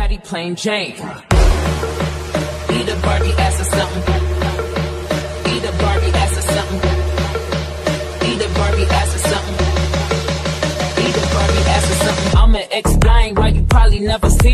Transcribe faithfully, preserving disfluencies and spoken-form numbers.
Patty plain Jane. Eat a Barbie ass or something. Eat a Barbie ass or something. Eat a Barbie ass or something. Eat a Barbie ass or something. I'ma explain why you probably never seen